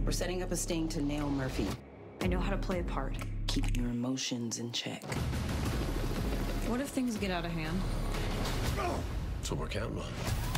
We're setting up a sting to nail Murphy. I know how to play a part. Keep your emotions in check. What if things get out of hand? That's what we're counting on.